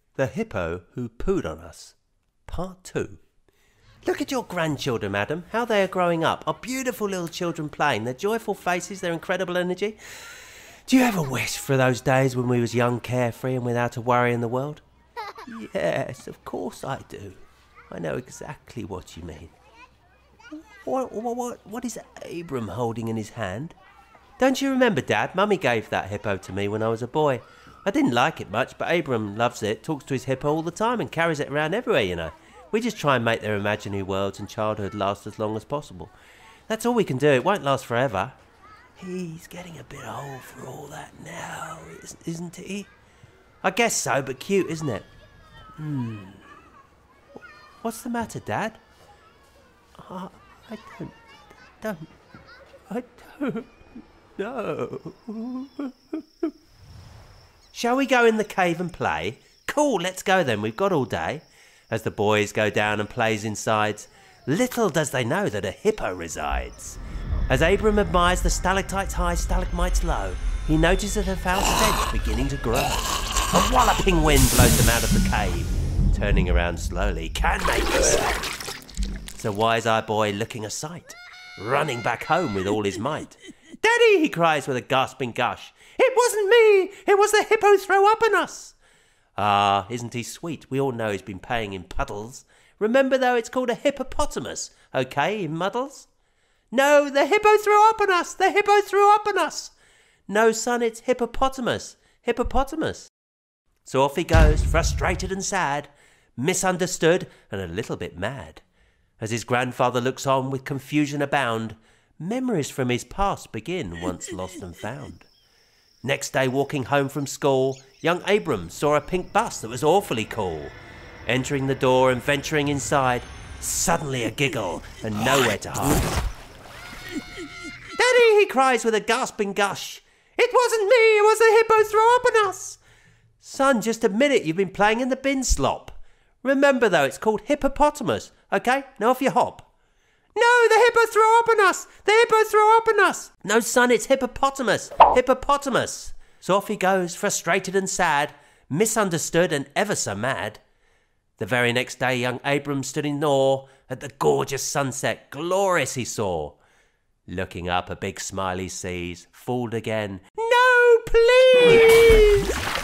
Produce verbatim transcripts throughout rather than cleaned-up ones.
The Hippo Who Pooed on Us, Part two. Look at your grandchildren, madam, how they are growing up. Our beautiful little children playing, their joyful faces, their incredible energy. Do you ever wish for those days when we was young, carefree and without a worry in the world? Yes, of course I do. I know exactly what you mean. What, what, what, what is Abram holding in his hand? Don't you remember, Dad? Mummy gave that hippo to me when I was a boy. I didn't like it much, but Abram loves it, talks to his hippo all the time and carries it around everywhere, you know. We just try and make their imaginary worlds and childhood last as long as possible. That's all we can do. It won't last forever. He's getting a bit old for all that now, isn't he? I guess so, but cute, isn't it? Hmm. What's the matter, Dad? Uh, I don't... don't... I don't know. Shall we go in the cave and play? Cool, let's go then. We've got all day. As the boys go down and plays inside, little does they know that a hippo resides. As Abram admires the stalactites high, stalagmites low, he notices a foul stench beginning to grow. A walloping wind blows them out of the cave. Turning around slowly, can make the sound. It's a wise-eyed boy looking a sight, running back home with all his might. Daddy, he cries with a gasping gush. It wasn't me, it was the hippo throw up on us. Ah, isn't he sweet? We all know he's been playing in puddles. Remember though, it's called a hippopotamus, okay, in muddles? No, the hippo threw up on us, the hippo threw up on us. No, son, it's hippopotamus, hippopotamus. So off he goes, frustrated and sad, misunderstood and a little bit mad. As his grandfather looks on with confusion abound, memories from his past begin once lost and found. Next day, walking home from school, young Abram saw a pink bus that was awfully cool. Entering the door and venturing inside, suddenly a giggle and nowhere to hide. Daddy, he cries with a gasping gush. It wasn't me, it was the hippo throw up on us. Son, just admit it, you've been playing in the bin slop. Remember though, it's called hippopotamus, okay? Now off you hop. No, the hippo threw up on us! The hippo threw up on us! No, son, it's hippopotamus! Hippopotamus! So off he goes, frustrated and sad, misunderstood and ever so mad. The very next day, young Abram stood in awe at the gorgeous sunset, glorious he saw. Looking up, a big smile he sees, fooled again. No, please!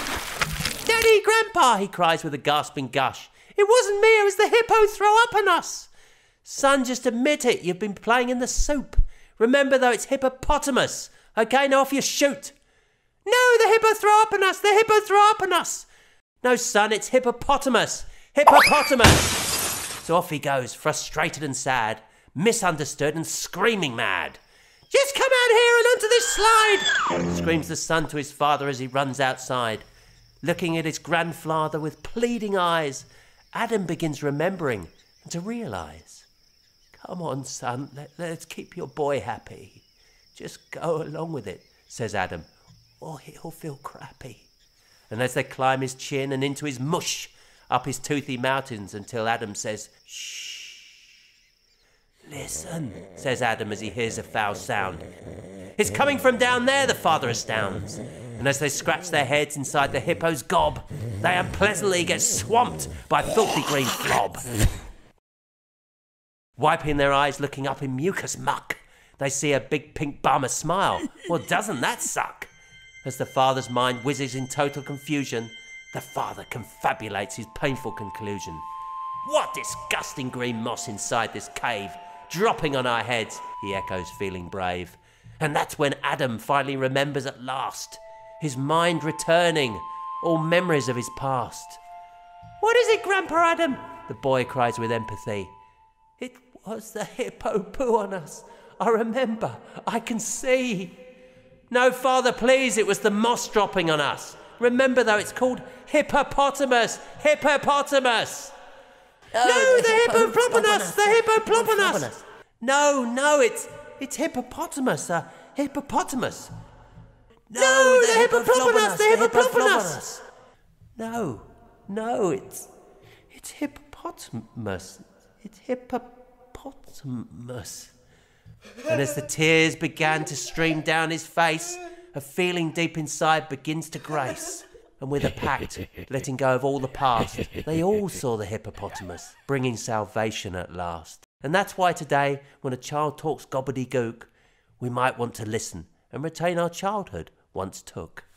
Daddy, Grandpa, he cries with a gasping gush. It wasn't me, it was the hippo throw up on us! Son, just admit it, you've been playing in the soup. Remember though, it's hippopotamus. Okay, now off you shoot. No, the hippo throw up on us, the hippo throw up on us. No, son, it's hippopotamus, hippopotamus. So off he goes, frustrated and sad, misunderstood and screaming mad. Just come out here and onto this slide, screams the son to his father as he runs outside. Looking at his grandfather with pleading eyes, Adam begins remembering and to realise. Come on, son, Let, let's keep your boy happy. Just go along with it, says Adam, or he'll feel crappy. And as they climb his chin and into his mush, up his toothy mountains until Adam says, shh. Listen, says Adam as he hears a foul sound. It's coming from down there, the father astounds. And as they scratch their heads inside the hippo's gob, they unpleasantly get swamped by filthy green flob. Wiping their eyes, looking up in mucus muck, they see a big pink bum smile. Well, doesn't that suck? As the father's mind whizzes in total confusion, the father confabulates his painful conclusion. What disgusting green moss inside this cave, dropping on our heads, he echoes, feeling brave. And that's when Adam finally remembers at last, his mind returning, all memories of his past. What is it, Grandpa Adam? The boy cries with empathy. It was the hippo poo on us. I remember. I can see. No, father, please. It was the moss dropping on us. Remember, though, it's called hippopotamus. Hippopotamus. No, no the, the hippopotamus. The hippopotamus. No, no, it's it's hippopotamus. Uh, hippopotamus. No, no the, the hippopotamus. The hippopotamus. No, no, it's it's hippopotamus. It's hippopotamus. And as the tears began to stream down his face, a feeling deep inside begins to grace. and with a pact, letting go of all the past, they all saw the hippopotamus, bringing salvation at last. And that's why today, when a child talks gobbledygook, we might want to listen and retain our childhood once took.